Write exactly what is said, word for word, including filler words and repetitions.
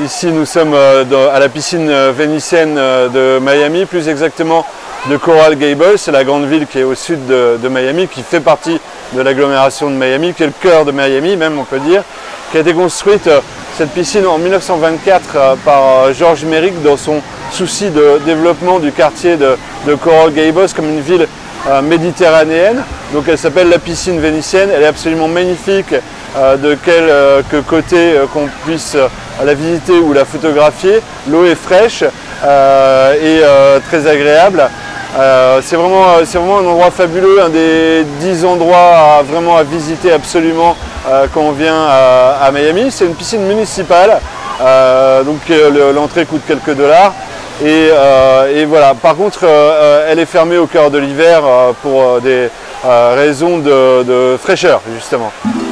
ici nous sommes euh, dans, à la piscine vénitienne euh, de Miami, plus exactement de Coral Gables. C'est la grande ville qui est au sud de, de Miami, qui fait partie de l'agglomération de Miami, qui est le cœur de Miami même on peut dire, qui a été construite euh, cette piscine en mille neuf cent vingt-quatre euh, par euh, George Merrick dans son souci de développement du quartier de, de Coral Gables comme une ville euh, méditerranéenne. Donc elle s'appelle la piscine vénitienne, elle est absolument magnifique, euh, de quel euh, que côté euh, qu'on puisse euh, la visiter ou la photographier. L'eau est fraîche euh, et euh, très agréable. Euh, c'est vraiment, c'est vraiment un endroit fabuleux, un des dix endroits à, vraiment à visiter absolument euh, quand on vient à, à Miami. C'est une piscine municipale, euh, donc euh, l'entrée coûte quelques dollars. Et, euh, et voilà, par contre, euh, elle est fermée au cœur de l'hiver euh, pour des euh, raisons de, de fraîcheur, justement.